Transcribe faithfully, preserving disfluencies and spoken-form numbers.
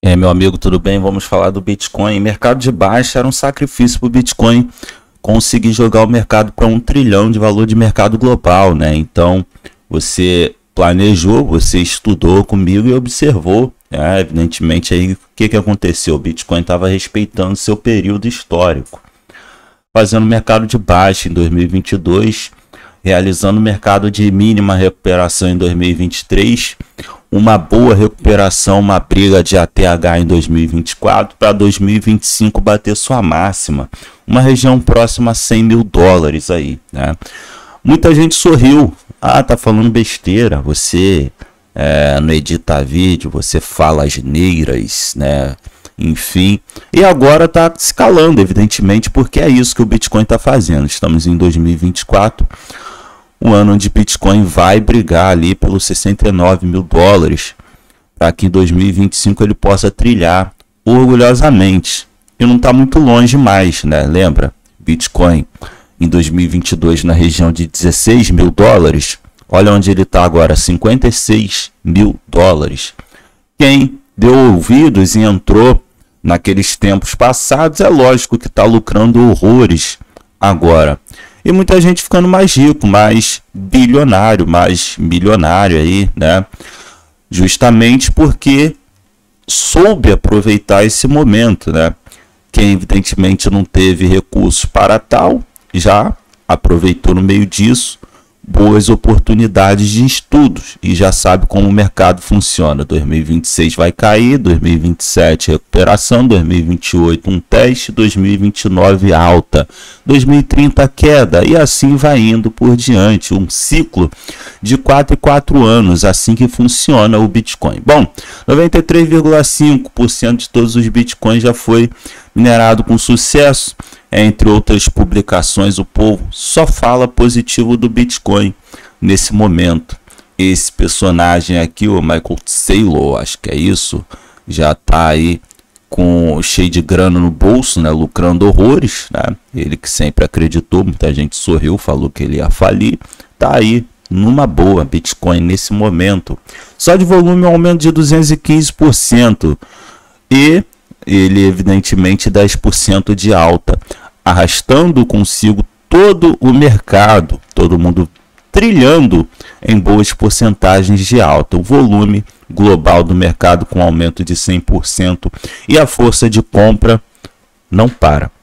E aí, meu amigo, tudo bem? Vamos falar do Bitcoin. Mercado de baixa era um sacrifício para o Bitcoin conseguir jogar o mercado para um trilhão de valor de mercado global, né? Então, você planejou, você estudou comigo e observou, né? Evidentemente, aí o que, que aconteceu? O Bitcoin estava respeitando seu período histórico, fazendo mercado de baixa em dois mil e vinte e dois, realizando mercado de mínima recuperação em dois mil e vinte e três, uma boa recuperação, uma briga de A T H em dois mil e vinte e quatro, para dois mil e vinte e cinco bater sua máxima, uma região próxima a cem mil dólares aí, né? Muita gente sorriu, ah, tá falando besteira, você é, não edita vídeo, você fala asneiras, né? Enfim, e agora tá escalando, evidentemente, porque é isso que o Bitcoin tá fazendo. Estamos em dois mil e vinte e quatro, um ano onde Bitcoin vai brigar ali pelos sessenta e nove mil dólares, para que em dois mil e vinte e cinco ele possa trilhar orgulhosamente. E não está muito longe mais, né? Lembra? Bitcoin em dois mil e vinte e dois na região de dezesseis mil dólares. Olha onde ele está agora, cinquenta e seis mil dólares. Quem deu ouvidos e entrou naqueles tempos passados, é lógico que está lucrando horrores agora. E muita gente ficando mais rico, mais bilionário, mais milionário aí, né? Justamente porque soube aproveitar esse momento, né? Quem evidentemente não teve recursos para tal, já aproveitou no meio disso boas oportunidades de estudos e já sabe como o mercado funciona. dois mil e vinte e seis vai cair, dois mil e vinte e sete recuperação, dois mil e vinte e oito um teste, dois mil e vinte e nove alta, dois mil e trinta queda e assim vai indo por diante, um ciclo de quatro em quatro anos, assim que funciona o Bitcoin. Bom, noventa e três vírgula cinco por cento de todos os Bitcoins já foi minerado com sucesso. Entre outras publicações, o povo só fala positivo do Bitcoin nesse momento. Esse personagem aqui, o Michael Saylor, acho que é isso, já está aí com cheio de grana no bolso, né, lucrando horrores, né? Ele que sempre acreditou, muita gente sorriu, falou que ele ia falir, tá aí numa boa Bitcoin nesse momento. Só de volume um aumento de duzentos e quinze por cento e ele evidentemente dez por cento de alta, arrastando consigo todo o mercado, todo mundo trilhando em boas porcentagens de alta. O volume global do mercado com aumento de cem por cento e a força de compra não para.